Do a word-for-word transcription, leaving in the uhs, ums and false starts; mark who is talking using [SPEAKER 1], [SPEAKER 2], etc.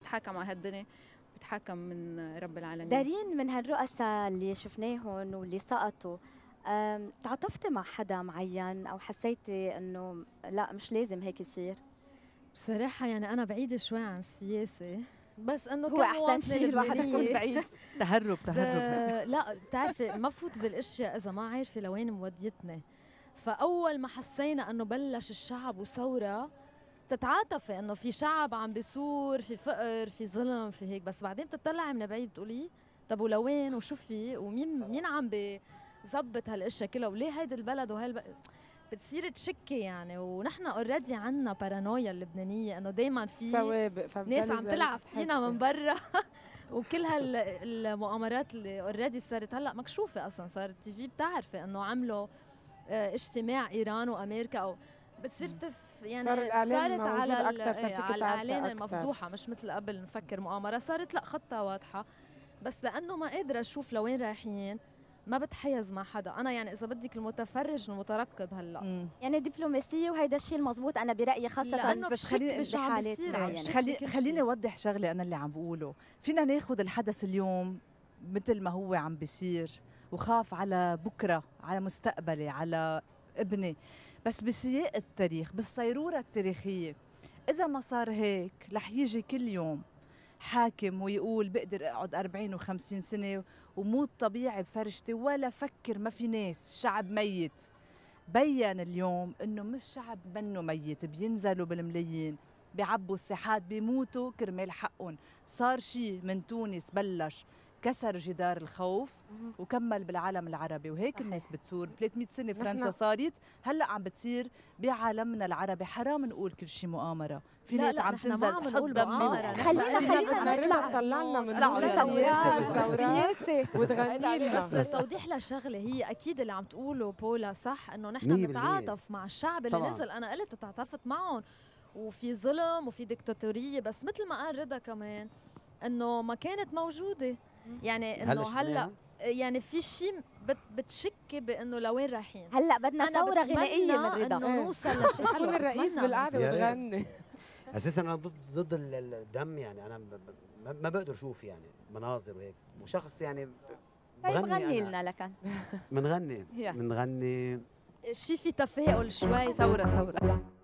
[SPEAKER 1] بيتحاكم على هالدنيا، بيتحاكم من رب العالمين.
[SPEAKER 2] دارين، من هالرؤساء اللي شفناهم واللي سقطوا، تعاطفتي مع حدا معين او حسيتي انه لا مش لازم هيك يصير؟
[SPEAKER 3] بصراحة يعني أنا بعيدة شوي عن السياسة، بس انه
[SPEAKER 2] هو احسن شيء الواحد يكون بعيد.
[SPEAKER 4] تهرب تهرب.
[SPEAKER 3] لا بتعرفي ما فوت بالاشياء اذا ما عارفه لوين موديتنا. فاول ما حسينا انه بلش الشعب وثوره، تتعاطفي انه في شعب عم بيثور، في فقر، في ظلم، في هيك، بس بعدين بتطلعي من بعيد بتقولي طب ولوين وشو في ومين مين عم بيظبط هالاشياء كلها، وليه هيدا البلد وهي البلد بتصير تشكي يعني. ونحن اوريدي عنا بارانويا اللبنانيه انه دائما في
[SPEAKER 5] سوابق
[SPEAKER 3] ناس عم تلعب فينا من برا وكل هالمؤامرات اللي اوريدي صارت هلا مكشوفه اصلا، صارت تي في بتعرفي انه عملوا اه اجتماع ايران وامريكا او بتصير تف يعني صارت على على الاعلان المفضوحه، مش مثل قبل نفكر مؤامره، صارت لا خطه واضحه. بس لانه ما قادره اشوف لوين رايحين ما بتحيز مع حدا. انا يعني اذا بدك المتفرج المترقب هلا مم.
[SPEAKER 2] يعني دبلوماسيه، وهيدا الشيء المضبوط انا برايي، خاصه
[SPEAKER 3] بس, بس خليني بحالات
[SPEAKER 4] معينه. خلي خليني اوضح شغله انا اللي عم بقوله. فينا ناخذ الحدث اليوم مثل ما هو عم بيصير وخاف على بكره، على مستقبلي، على ابني، بس بسياق التاريخ، بالصيروره التاريخيه. اذا ما صار هيك رح يجي كل يوم حاكم ويقول بقدر اقعد أربعين وخمسين سنه وموت طبيعي بفرشتي ولا فكر ما في ناس، شعب ميت. بين اليوم انه مش شعب منه ميت، بينزلوا بالملايين، بيعبوا الساحات، بيموتوا كرمال حقهم. صار شيء من تونس بلش كسر جدار الخوف وكمل بالعالم العربي، وهيك صحيح. الناس بتصور. ثلاثمية سنه فرنسا صارت، هلا عم بتصير بعالمنا العربي. حرام نقول كل شيء مؤامره، في
[SPEAKER 3] لا
[SPEAKER 4] ناس
[SPEAKER 3] لا
[SPEAKER 4] عم تنزل تحط دم.
[SPEAKER 2] خلينا خلينا نطلع
[SPEAKER 5] طلعنا من
[SPEAKER 2] السياسه
[SPEAKER 5] وتغني
[SPEAKER 3] بس توضيح لشغله، هي اكيد اللي عم تقوله بولا صح، انه نحن بنتعاطف مع الشعب اللي طبعاً. نزل. انا قلت تعاطفت معهم وفي ظلم وفي ديكتاتوريه، بس مثل ما قال رضا كمان انه ما كانت موجوده. يعني انه هلا يعني في شيء بت بتشكي بانه لوين رايحين.
[SPEAKER 2] هلا بدنا ثوره غنائيه من رضا
[SPEAKER 3] انه نوصل لشيء حلو.
[SPEAKER 5] يكون الرئيس بالقعده وتغني.
[SPEAKER 6] اساسا انا ضد ضد الدم، يعني انا ما بقدر اشوف يعني مناظر وهيك، وشخص يعني
[SPEAKER 2] بغني. غني لنا لكن
[SPEAKER 6] بنغني بنغني
[SPEAKER 3] شيء في تفاؤل شوي.
[SPEAKER 4] ثوره ثوره